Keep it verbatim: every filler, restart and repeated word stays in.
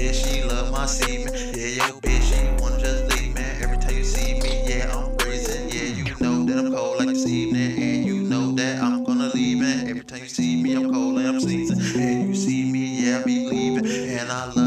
bitch, she love my semen. Yeah, yo bitch, she wanna just leave, man. Every time you see me, yeah, I'm brazen. Yeah, you know that I'm cold like this evening, and you know that I'm gonna leave, man. Every time you see me, I'm cold and I'm sneezing, and you see me, yeah, I be leaving, and I love